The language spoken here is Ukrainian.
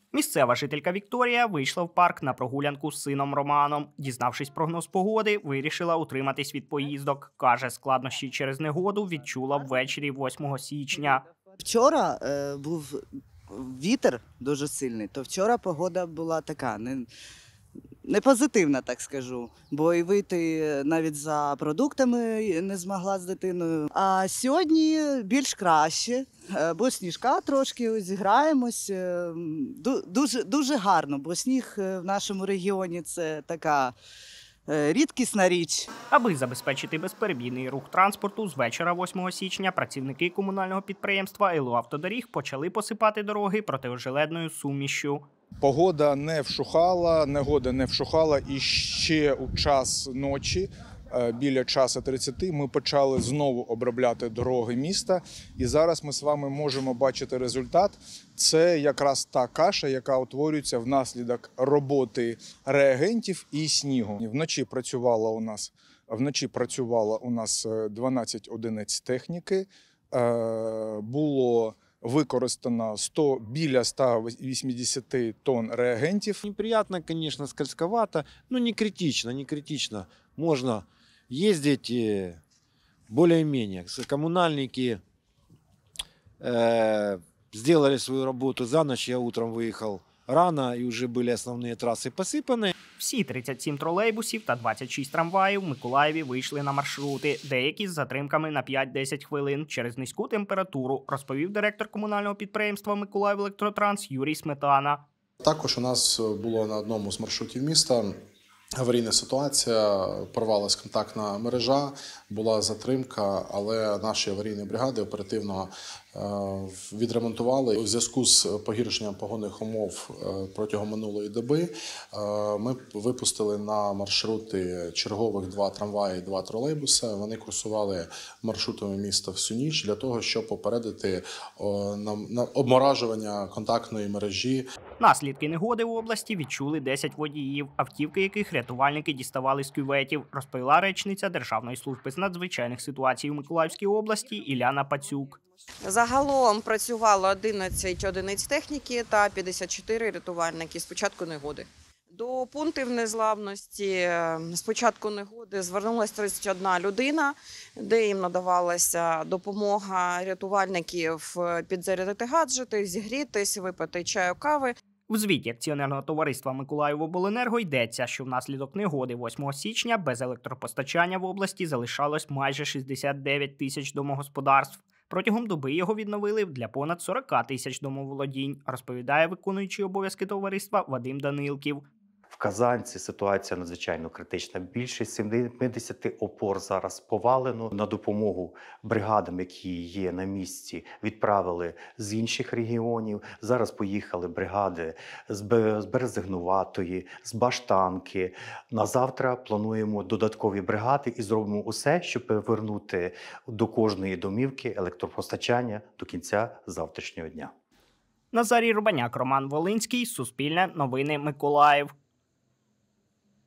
Місцева жителька Вікторія вийшла в парк на прогулянку з сином Романом. Дізнавшись прогноз погоди, вирішила утриматись від поїздок. Каже, складнощі через негоду відчула ввечері 8 січня. Вчора був вітер дуже сильний, то вчора погода була така, не позитивна, так скажу. Бо і вийти навіть за продуктами не змогла з дитиною. А сьогодні більш краще, бо сніжка трошки ось граємось. Дуже гарно, бо сніг в нашому регіоні – це така рідкісна річ. Аби забезпечити безперебійний рух транспорту, з вечора 8 січня працівники комунального підприємства «Елуавтодоріг» почали посипати дороги протижеледною сумішшю. Погода не вщухала, негода не вщухала, і ще у час ночі, біля 1:30, ми почали знову обробляти дороги міста. І зараз ми з вами можемо бачити результат. Це якраз та каша, яка утворюється внаслідок роботи реагентів і снігу. Вночі працювало у нас 12 одиниць техніки. Було використано біля 180 тонн реагентів. Неприятно, конечно, скользковато, но не критично. Можно ездить более-менее. Коммунальники сделали свою работу за ночь. Я утром выехал рано, и уже были основные трассы посыпаны. Всі 37 тролейбусів та 26 трамваїв в Миколаєві вийшли на маршрути, деякі з затримками на 5-10 хвилин через низьку температуру, розповів директор комунального підприємства «Миколаївелектротранс» Юрій Сметана. Також у нас було на одному з маршрутів міста аварійна ситуація, порвалась контактна мережа, була затримка, але наші аварійні бригади оперативно відремонтували. У зв'язку з погіршенням погодних умов протягом минулої доби ми випустили на маршрути чергових 2 трамваї, 2 тролейбуси. Вони курсували маршрутами міста всю ніч для того, щоб попередити обморажування контактної мережі. Наслідки негоди в області відчули 10 водіїв, автівки яких рятувальники діставали з кюветів, розповіла речниця Державної служби з надзвичайних ситуацій у Миколаївській області Іляна Пацюк. Загалом працювало 11 одиниць техніки та 54 рятувальники з початку негоди. До пунктів незламності з початку негоди звернулася 31 людина, де їм надавалася допомога рятувальників підзарядити гаджети, зігрітись, випити чаю, кави. В звіті акціонерного товариства «Миколаївобленерго» йдеться, що внаслідок негоди 8 січня без електропостачання в області залишалось майже 69 тисяч домогосподарств. Протягом доби його відновили для понад 40 тисяч домоволодінь, розповідає виконуючий обов'язки товариства Вадим Данилків. В Казанці ситуація надзвичайно критична. Більше 70 опор зараз повалено. На допомогу бригадам, які є на місці, відправили з інших регіонів. Зараз поїхали бригади з Березигнуватої, з Баштанки. На завтра плануємо додаткові бригади і зробимо усе, щоб повернути до кожної домівки електропостачання до кінця завтрашнього дня. Назарій Рубаняк, Роман Волинський, Суспільне новини Миколаїв.